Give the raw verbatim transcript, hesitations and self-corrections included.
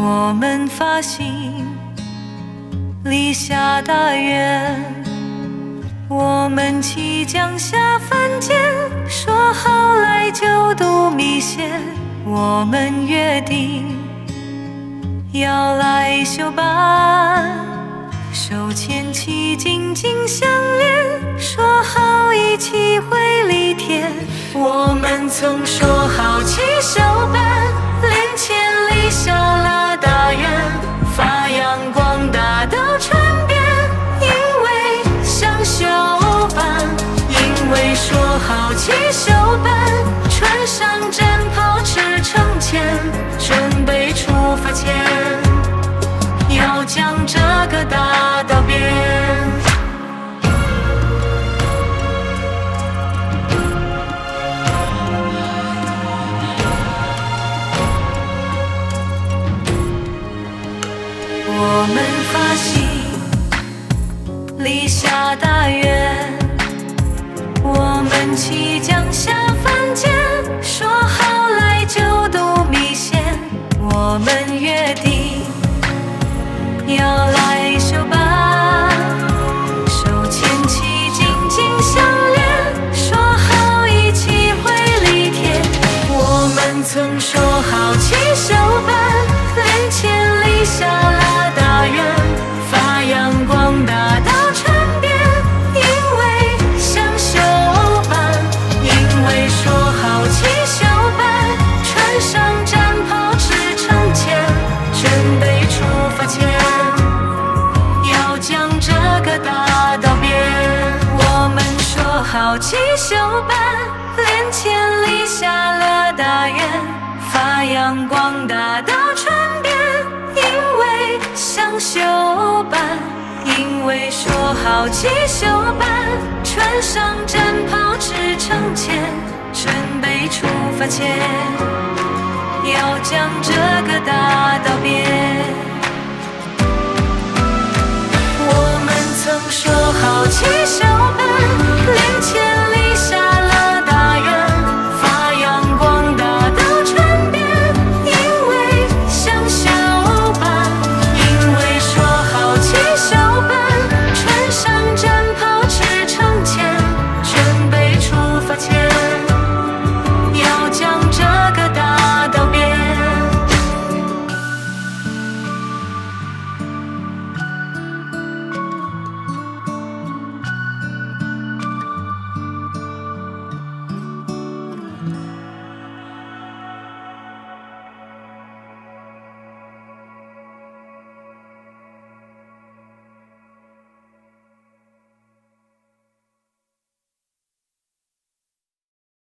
我们发心立下大愿，我们即将下凡间，说好来救度弥仙。我们约定要来修办，手牵起紧紧相连，说好一起回离天。我们曾说好齐修办，连千里下了大愿，发扬光大到传遍。因为想修办，因为说好齐修办，穿上战袍驰骋前，准备出发前，要将这个大道变。我们发心立下大愿，我们即将下凡间，说好来救度弥仙。我们约定要来修办，手牵起紧紧相连，说好一起回离天。我们曾说好齐修办，连千里下了大愿，发扬光大到传遍。因为想修办，因为说好齐修办，穿上战袍驰骋前，准备出发前，要将这个大道变。我们说好齐修办，连千里下了大愿，发扬光大到传遍。因为想修办，因为说好齐修办，穿上战袍驰骋前，准备出发前，要将这个大道变。我们曾说好齐修